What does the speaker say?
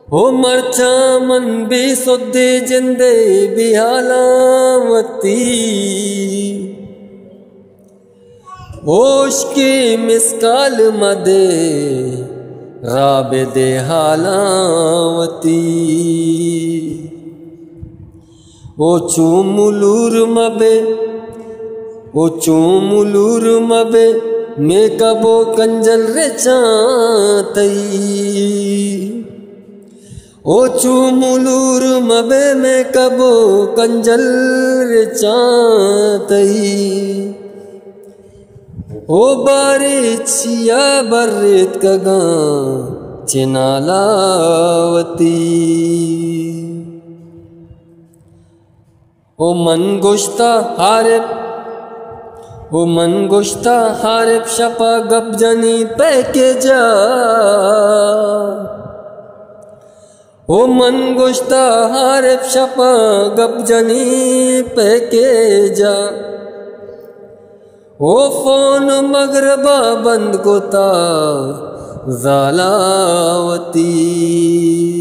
हो मरचा मन भी सोदे जिंदे बिहालावती होश की मिसकाल मदे राबे दे हालावती ओ चूमुलूर मबे मैं कबो कंजल रे चातई ओ चूमुलूर मबे में कबो कंजल रे चातई ओ बारिशिया बर्रेत कगा चिनालावती ओ मन गोश्ता हारिब शपा गपजनी पैके जा ओ मन गोश्ता हारिब शपा गपजनी पैके जा ओ फोन मगरबा बंद कोता जालावती।